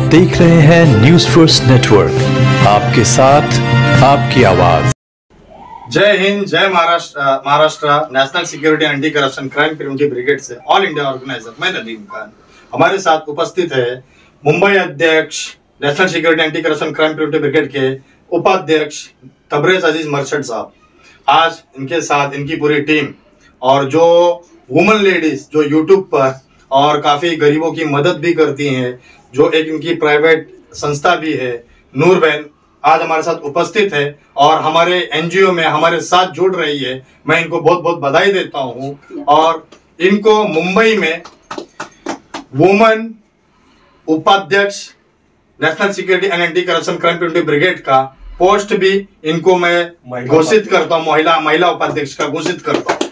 देख रहे हैं न्यूज फर्स्ट नेटवर्क, आपके साथ आपकी आवाज। जय हिंद, जय Maharashtra national security anti corruption crime preventive brigade से ऑल इंडिया ऑर्गेनाइजर मैं नदीम खान। हमारे साथ उपस्थित है मुंबई अध्यक्ष national security anti corruption crime preventive brigade के उपाध्यक्ष तबरेज अजीज मर्चेंट साहब। आज इनके साथ इनकी पूरी टीम और जो वुमन लेडीज जो यूट्यूब पर और काफी गरीबों की मदद भी करती हैं, जो एक इनकी प्राइवेट संस्था भी है, नूर बहन आज हमारे साथ उपस्थित है और हमारे एनजीओ में हमारे साथ जुड़ रही है। मैं इनको बहुत बहुत बधाई देता हूं और इनको मुंबई में वुमन उपाध्यक्ष national security and anti corruption crime preventive brigade का पोस्ट भी इनको मैं घोषित करता हूं, महिला उपाध्यक्ष का घोषित करता हूं।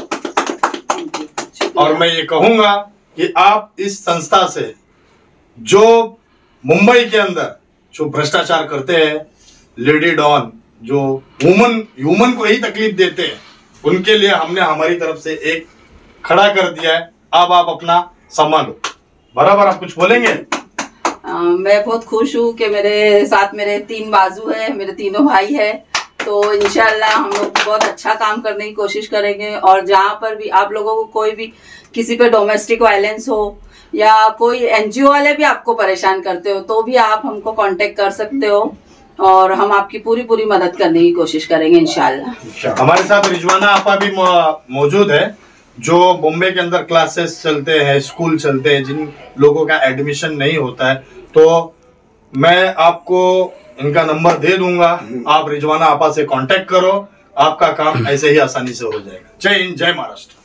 और मैं ये कहूंगा कि आप इस संस्था से जो मुंबई के अंदर जो भ्रष्टाचार करते हैं, लेडी डॉन जो वुमन को ही तकलीफ देते हैं, उनके लिए हमने हमारी तरफ से एक खड़ा कर दिया है। अब आप अपना संभालो। बराबर आप कुछ बोलेंगे? मैं बहुत खुश हूँ कि मेरे साथ मेरे 3 बाजू है, मेरे तीनों भाई है। तो इंशाल्लाह हम लोग बहुत अच्छा काम करने की कोशिश करेंगे। और जहाँ पर भी आप लोगों को कोई भी किसी पे डोमेस्टिक वायलेंस हो या कोई एनजीओ वाले भी आपको परेशान करते हो तो भी आप हमको कांटेक्ट कर सकते हो और हम आपकी पूरी मदद करने की कोशिश करेंगे इंशाल्लाह। हमारे साथ रिजवाना आपा भी मौजूद है, जो बॉम्बे के अंदर क्लासेस चलते हैं, स्कूल चलते हैं, जिन लोगों का एडमिशन नहीं होता है। तो मैं आपको इनका नंबर दे दूंगा, आप रिजवाना आपा से कांटेक्ट करो, आपका काम ऐसे ही आसानी से हो जाएगा। जय हिंद, जय महाराष्ट्र।